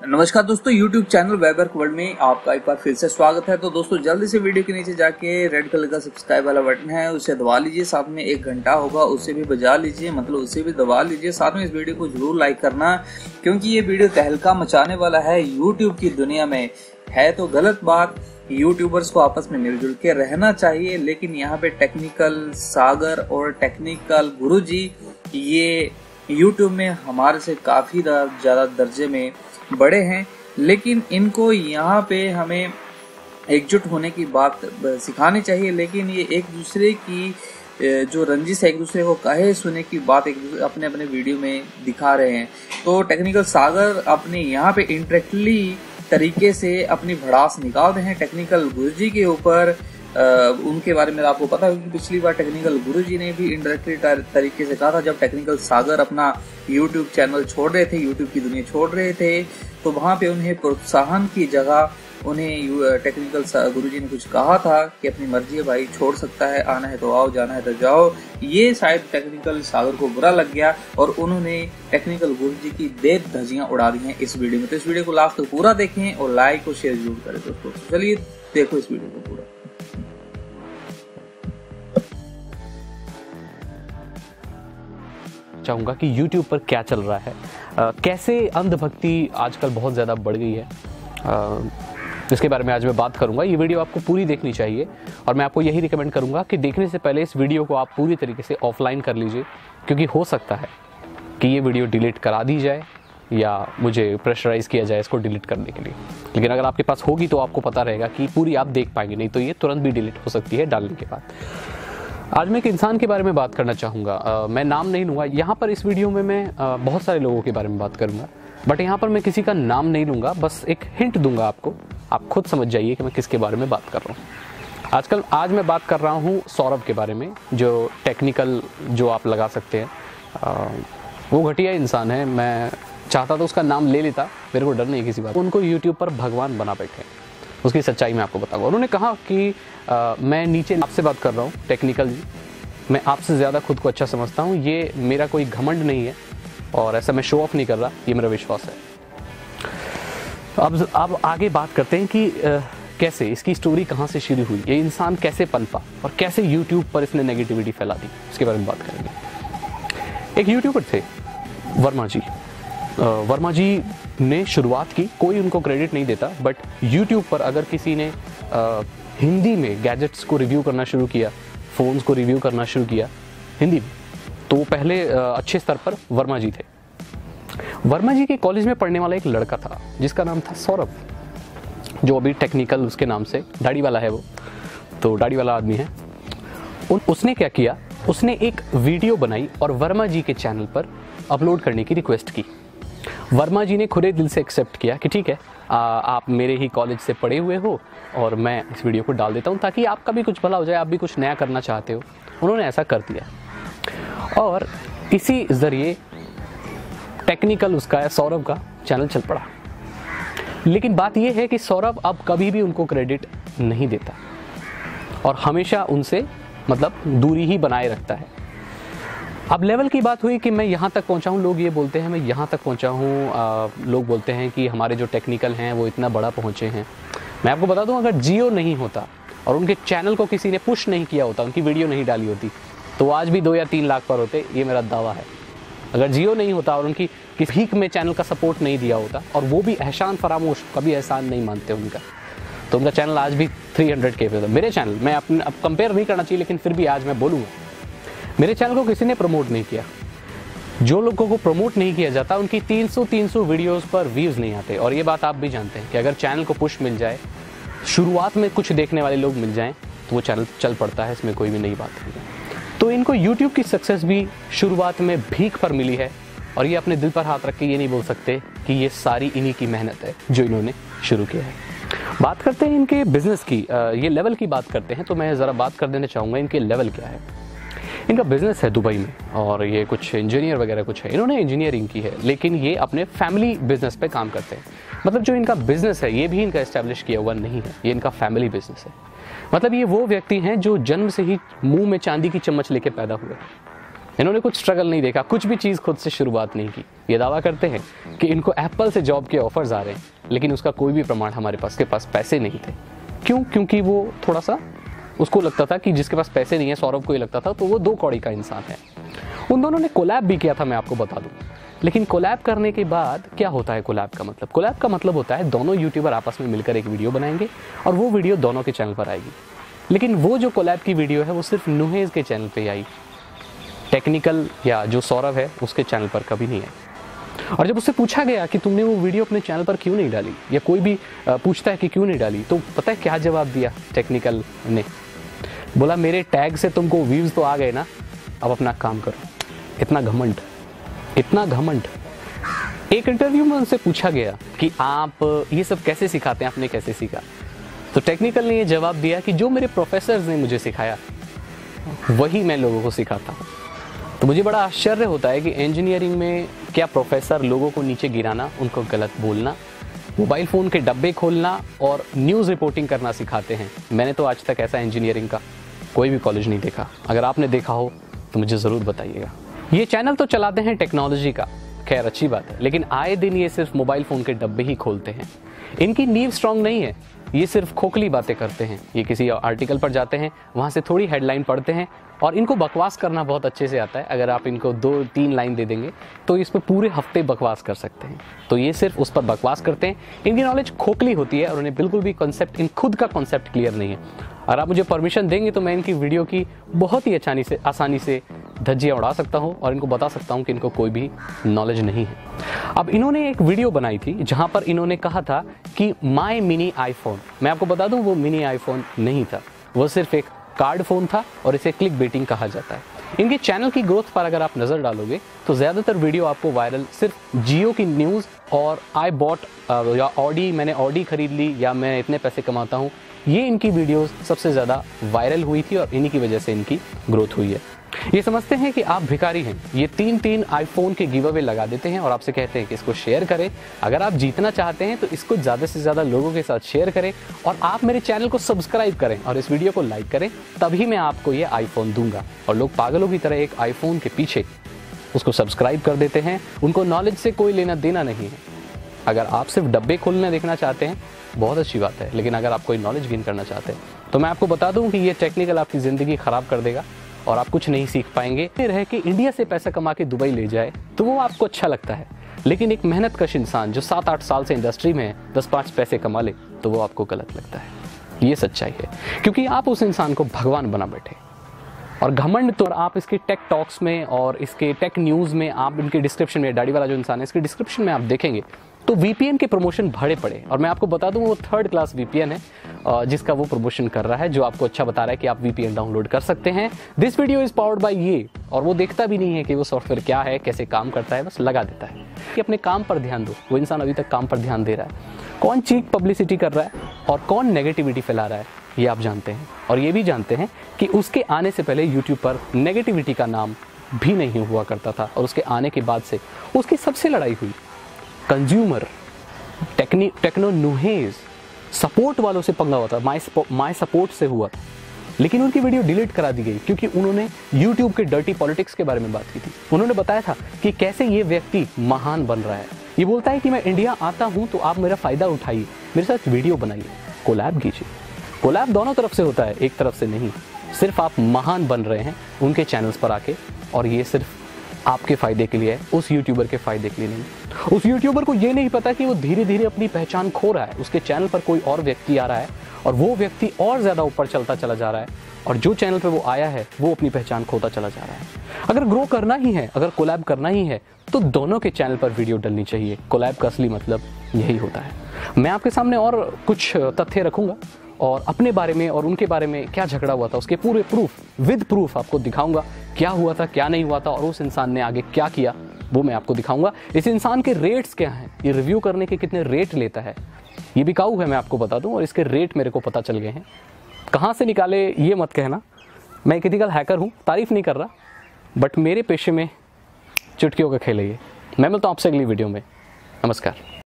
नमस्कार दोस्तों, YouTube channel web work world में आपका एक बार फिर से स्वागत है। तो दोस्तों जल्दी से वीडियो के नीचे जाके रेड कलर का सब्सक्राइब वाला बटन है उसे दबा लीजिए। साथ में एक घंटा होगा उसे भी बजा लीजिए, मतलब उसे भी दबा लीजिए। साथ में इस वीडियो को जरूर लाइक करना, क्योंकि ये वीडियो तहलका मचाने वाला है YouTube की दुनिया में। है तो गलत बात, यूट्यूबर्स को आपस में मिलजुल के रहना चाहिए, लेकिन यहाँ पे टेक्निकल सागर और टेक्निकल गुरुजी ये यूट्यूब में हमारे से काफी ज्यादा दर्जे में बड़े हैं, लेकिन इनको यहाँ पे हमें एकजुट होने की बात सिखानी चाहिए। लेकिन ये एक दूसरे की जो रंजिश है, एक दूसरे को कहे सुने की बात अपने अपने वीडियो में दिखा रहे हैं। तो टेक्निकल सागर अपने यहाँ पे इंटरेक्टली तरीके से अपनी भड़ास निकालते हैं टेक्निकल गुरुजी के ऊपर। उनके बारे में आपको पता है कि पिछली बार टेक्निकल गुरुजी ने भी इंडायरेक्टली तरीके से कहा था, जब टेक्निकल सागर अपना यूट्यूब चैनल छोड़ रहे थे, यूट्यूब की दुनिया छोड़ रहे थे, तो वहां पे उन्हें प्रोत्साहन की जगह उन्हें टेक्निकल गुरुजी ने कुछ कहा था कि अपनी मर्जी है भाई, छोड़ सकता है, आना है तो आओ, जाना है तो जाओ। ये शायद टेक्निकल सागर को बुरा लग गया और उन्होंने टेक्निकल गुरुजी की देर धज्जियां उड़ा दी हैं इस वीडियो में। तो इस वीडियो को लास्ट तक पूरा देखें और लाइक और शेयर जरूर करें दोस्तों। चलिए देखो इस वीडियो को पूरा। चाहूँगा कि YouTube पर क्या चल रहा है, कैसे अंधभक्ति आजकल बहुत ज़्यादा बढ़ गई है, इसके बारे में आज मैं बात करूँगा। ये वीडियो आपको पूरी देखनी चाहिए और मैं आपको यही रिकमेंड करूँगा कि देखने से पहले इस वीडियो को आप पूरी तरीके से ऑफलाइन कर लीजिए, क्योंकि हो सकता है कि ये वीडियो डिलीट करा दी जाए या मुझे प्रेशराइज़ किया जाए इसको डिलीट करने के लिए। लेकिन अगर आपके पास होगी तो आपको पता रहेगा कि पूरी आप देख पाएंगे, नहीं तो ये तुरंत भी डिलीट हो सकती है डालने के बाद। आज मैं एक इंसान के बारे में बात करना चाहूँगा। मैं नाम नहीं लूँगा यहाँ पर। इस वीडियो में मैं बहुत सारे लोगों के बारे में बात करूँगा, बट यहाँ पर मैं किसी का नाम नहीं लूँगा, बस एक हिंट दूंगा आपको, आप खुद समझ जाइए कि मैं किसके बारे में बात कर रहा हूँ। आज मैं बात कर रहा हूँ सौरभ के बारे में, जो टेक्निकल जो आप लगा सकते हैं। वो घटिया इंसान है, मैं चाहता तो उसका नाम ले लेता, मेरे को डर नहीं किसी बात। उनको यूट्यूब पर भगवान बना बैठे, उसकी सच्चाई मैं आपको बताऊंगा। उन्होंने कहा कि मैं नीचे आपसे बात कर रहा हूँ टेक्निकल जी, मैं आपसे ज़्यादा खुद को अच्छा समझता हूँ, ये मेरा कोई घमंड नहीं है और ऐसा मैं शो ऑफ नहीं कर रहा, ये मेरा विश्वास है। अब आगे बात करते हैं कि कैसे इसकी स्टोरी कहाँ से शुरू हुई, ये इंसान कैसे पनपा और कैसे यूट्यूब पर इसने नेगेटिविटी फैला दी, इसके बारे में बात करेंगे। एक यूट्यूबर थे वर्मा जी। वर्मा जी ने शुरुआत की, कोई उनको क्रेडिट नहीं देता, बट यूट्यूब पर अगर किसी ने हिंदी में गैजेट्स को रिव्यू करना शुरू किया, फ़ोन्स को रिव्यू करना शुरू किया हिंदी में, तो पहले अच्छे स्तर पर वर्मा जी थे। वर्मा जी के कॉलेज में पढ़ने वाला एक लड़का था जिसका नाम था सौरभ, जो अभी टेक्निकल उसके नाम से, दाढ़ी वाला है वो, तो दाढ़ी वाला आदमी है। उसने क्या किया, उसने एक वीडियो बनाई और वर्मा जी के चैनल पर अपलोड करने की रिक्वेस्ट की। वर्मा जी ने खुले दिल से एक्सेप्ट किया कि ठीक है, आप मेरे ही कॉलेज से पढ़े हुए हो और मैं इस वीडियो को डाल देता हूँ ताकि आपका भी कुछ भला हो जाए, आप भी कुछ नया करना चाहते हो। उन्होंने ऐसा कर दिया और इसी ज़रिए टेक्निकल उसका, सौरभ का चैनल चल पड़ा। लेकिन बात यह है कि सौरभ अब कभी भी उनको क्रेडिट नहीं देता और हमेशा उनसे मतलब दूरी ही बनाए रखता है। अब लेवल की बात हुई कि मैं यहाँ तक पहुँचा हूँ, लोग ये बोलते हैं मैं यहाँ तक पहुँचा हूँ, लोग बोलते हैं कि हमारे जो टेक्निकल हैं वो इतना बड़ा पहुँचे हैं। मैं आपको बता दूँ, अगर जियो नहीं होता और उनके चैनल को किसी ने पुश नहीं किया होता, उनकी वीडियो नहीं डाली होती, तो आज भी 2 या 3 लाख पर होते, ये मेरा दावा है। अगर जियो नहीं होता और उनकी किसी भीख में चैनल का सपोर्ट नहीं दिया होता, और वो भी एहसान फरामोश, कभी एहसान नहीं मानते उनका, तो उनका चैनल आज भी 300K पे होता। मेरे चैनल, मैं अपने अब कंपेयर नहीं करना चाहिए, लेकिन फिर भी आज मैं बोलूँगा, मेरे चैनल को किसी ने प्रमोट नहीं किया। जो लोगों को प्रमोट नहीं किया जाता उनकी 300 वीडियोस पर व्यूज़ नहीं आते। और ये बात आप भी जानते हैं कि अगर चैनल को पुश मिल जाए, शुरुआत में कुछ देखने वाले लोग मिल जाएं, तो वो चैनल चल पड़ता है, इसमें कोई भी नई बात नहीं है। तो इनको यूट्यूब की सक्सेस भी शुरुआत में भीख पर मिली है और ये अपने दिल पर हाथ रख के ये नहीं बोल सकते कि ये सारी इन्हीं की मेहनत है जो इन्होंने शुरू किया है। बात करते हैं इनके बिजनेस की, ये लेवल की बात करते हैं, तो मैं ज़रा बात कर देना चाहूँगा इनके लेवल क्या है। इनका बिजनेस है दुबई में और ये कुछ इंजीनियर वगैरह कुछ है, इन्होंने इंजीनियरिंग की है, लेकिन ये अपने फैमिली बिजनेस पे काम करते हैं। मतलब जो इनका बिजनेस है ये भी इनका एस्टेब्लिश किया हुआ नहीं है, ये इनका फैमिली बिजनेस है। मतलब ये वो व्यक्ति हैं जो जन्म से ही मुंह में चांदी की चम्मच लेके पैदा हुए। इन्होंने कुछ स्ट्रगल नहीं देखा, कुछ भी चीज़ खुद से शुरुआत नहीं की। ये दावा करते हैं कि इनको एप्पल से जॉब के ऑफर्स आ रहे हैं, लेकिन उसका कोई भी प्रमाण हमारे पास पैसे नहीं थे। क्यों? क्योंकि वो थोड़ा सा उसको लगता था कि जिसके पास पैसे नहीं है, सौरभ को ये लगता था, तो वो 2 कौड़ी का इंसान है। उन दोनों ने कोलैब भी किया था, मैं आपको बता दूं। लेकिन कोलैब करने के बाद क्या होता है कोलैब का मतलब? कोलैब का मतलब होता है दोनों यूट्यूबर आपस में मिलकर एक वीडियो बनाएंगे और वो वीडियो दोनों के चैनल पर आएगी। लेकिन वो जो कोलैब की वीडियो है वो सिर्फ नुहेज के चैनल पे आई, टेक्निकल या जो सौरभ है उसके चैनल पर कभी नहीं आई। और जब उससे पूछा गया कि तुमने वो वीडियो अपने चैनल पर क्यों नहीं डाली, या कोई भी पूछता है कि क्यों नहीं डाली, तो पता है क्या जवाब दिया टेक्निकल ने? बोला मेरे टैग से तुमको व्यूज तो आ गए ना, अब अपना काम करो। इतना घमंड, इतना घमंड। एक इंटरव्यू में उनसे पूछा गया कि आप ये सब कैसे सिखाते हैं, आपने कैसे सीखा? तो टेक्निकल ने ये जवाब दिया कि जो मेरे प्रोफेसर्स ने मुझे सिखाया वही मैं लोगों को सिखाता हूँ। तो मुझे बड़ा आश्चर्य होता है कि इंजीनियरिंग में क्या प्रोफेसर लोगों को नीचे गिराना, उनको गलत बोलना, मोबाइल फ़ोन के डब्बे खोलना और न्यूज़ रिपोर्टिंग करना सिखाते हैं। मैंने तो आज तक ऐसा इंजीनियरिंग का कोई भी कॉलेज नहीं देखा। अगर आपने देखा हो तो मुझे ज़रूर बताइएगा। ये चैनल तो चलाते हैं टेक्नोलॉजी का, खैर अच्छी बात है, लेकिन आए दिन ये सिर्फ मोबाइल फ़ोन के डब्बे ही खोलते हैं। इनकी नींव स्ट्रांग नहीं है, ये सिर्फ खोखली बातें करते हैं। ये किसी आर्टिकल पर जाते हैं, वहाँ से थोड़ी हेडलाइन पढ़ते हैं और इनको बकवास करना बहुत अच्छे से आता है। अगर आप इनको 2-3 लाइन दे देंगे तो इस पर पूरे हफ्ते बकवास कर सकते हैं। तो ये सिर्फ उस पर बकवास करते हैं। इनकी नॉलेज खोखली होती है और उन्हें बिल्कुल भी खुद का कॉन्सेप्ट क्लियर नहीं है। अगर आप मुझे परमिशन देंगे तो मैं इनकी वीडियो की बहुत ही आसानी से धज्जियाँ उड़ा सकता हूँ और इनको बता सकता हूँ कि इनको कोई भी नॉलेज नहीं है। अब इन्होंने एक वीडियो बनाई थी जहाँ पर इन्होंने कहा था कि माय मिनी आईफोन। मैं आपको बता दूँ वो मिनी आईफोन नहीं था, वो सिर्फ एक कार्ड फ़ोन था और इसे क्लिक बेटिंग कहा जाता है। इनके चैनल की ग्रोथ पर अगर आप नज़र डालोगे तो ज़्यादातर वीडियो आपको वायरल सिर्फ जियो की न्यूज़ और आई बॉट या ऑडी, मैंने ऑडी खरीद ली, या मैं इतने पैसे कमाता हूँ, ये इनकी वीडियोस सबसे ज़्यादा वायरल हुई थी और इन्हीं की वजह से इनकी ग्रोथ हुई है। ये समझते हैं कि आप भिखारी हैं, ये 3-3 आईफोन के गिव अवे लगा देते हैं और आपसे कहते हैं कि इसको शेयर करें। अगर आप जीतना चाहते हैं तो इसको ज़्यादा से ज़्यादा लोगों के साथ शेयर करें और आप मेरे चैनल को सब्सक्राइब करें और इस वीडियो को लाइक करें, तभी मैं आपको ये आईफोन दूंगा। और लोग पागलों की तरह एक आईफोन के पीछे उसको सब्सक्राइब कर देते हैं, उनको नॉलेज से कोई लेना देना नहीं है। अगर आप सिर्फ डब्बे खोलने देखना चाहते हैं बहुत अच्छी बात है, लेकिन अगर आप कोई नॉलेज गेन करना चाहते हैं तो मैं आपको बता दूं कि ये टेक्निकल आपकी ज़िंदगी ख़राब कर देगा और आप कुछ नहीं सीख पाएंगे। रह के इंडिया से पैसा कमा के दुबई ले जाए तो वो आपको अच्छा लगता है, लेकिन एक मेहनत कश इंसान जो 7-8 साल से इंडस्ट्री में है 10-5 पैसे कमा ले तो वो आपको गलत लगता है। ये सच्चाई है, क्योंकि आप उस इंसान को भगवान बना बैठे। और घमंड तो आप इसके टेक टॉक्स में और इसके टेक न्यूज़ में, आप इनके डिस्क्रिप्शन में, दाढ़ी वाला जो इंसान है, इसके डिस्क्रिप्शन में आप देखेंगे तो VPN के प्रमोशन भरे पड़े। और मैं आपको बता दूं वो 3rd क्लास VPN है जिसका वो प्रमोशन कर रहा है, जो आपको अच्छा बता रहा है कि आप VPN डाउनलोड कर सकते हैं। This video is powered by ये, और वो देखता भी नहीं है कि वो सॉफ्टवेयर क्या है, कैसे काम करता है, बस लगा देता है कि अपने काम पर ध्यान दो। वो इंसान अभी तक काम पर ध्यान दे रहा है। कौन चीप पब्लिसिटी कर रहा है और कौन नेगेटिविटी फैला रहा है ये आप जानते हैं। और ये भी जानते हैं कि उसके आने से पहले यूट्यूब पर नेगेटिविटी का नाम भी नहीं हुआ करता था, और उसके आने के बाद से उसकी सबसे लड़ाई हुई कंज्यूमर टेक्नो नुहेज सपोर्ट वालों से पंगा हुआ था, माई सपोर्ट से हुआ। लेकिन उनकी वीडियो डिलीट करा दी गई क्योंकि उन्होंने YouTube के डर्टी पॉलिटिक्स के बारे में बात की थी। उन्होंने बताया था कि कैसे ये व्यक्ति महान बन रहा है। ये बोलता है कि मैं इंडिया आता हूँ तो आप मेरा फ़ायदा उठाइए, मेरे साथ वीडियो बनाइए, कोलैब कीजिए। कोलैब दोनों तरफ से होता है, एक तरफ से नहीं। सिर्फ आप महान बन रहे हैं उनके चैनल्स पर आके, और ये सिर्फ आपके फ़ायदे के लिए है, उस यूट्यूबर के फ़ायदे के लिए नहीं। उस यूट्यूबर को ये नहीं पता कि वो धीरे धीरे अपनी पहचान खो रहा है। उसके चैनल पर कोई और व्यक्ति आ रहा है और वो व्यक्ति और ज़्यादा ऊपर चलता चला जा रहा है, और जो चैनल पर वो आया है वो अपनी पहचान खोता चला जा रहा है। अगर ग्रो करना ही है, अगर कोलैब करना ही है, तो दोनों के चैनल पर वीडियो डलनी चाहिए। कोलैब का असली मतलब यही होता है। मैं आपके सामने और कुछ तथ्य रखूँगा और अपने बारे में और उनके बारे में क्या झगड़ा हुआ था उसके पूरे विद प्रूफ आपको दिखाऊंगा। क्या हुआ था, क्या नहीं हुआ था, और उस इंसान ने आगे क्या किया वो मैं आपको दिखाऊंगा। इस इंसान के रेट्स क्या हैं, ये रिव्यू करने के कितने रेट लेता है, ये बिकाऊ है मैं आपको बता दूं, और इसके रेट मेरे को पता चल गए हैं। कहाँ से निकाले ये मत कहना, मैं एक एथिकल हैकर हूँ, तारीफ नहीं कर रहा, बट मेरे पेशे में चुटकियों का खेल है ये। मैं मिलता हूँ आपसे अगली वीडियो में। नमस्कार।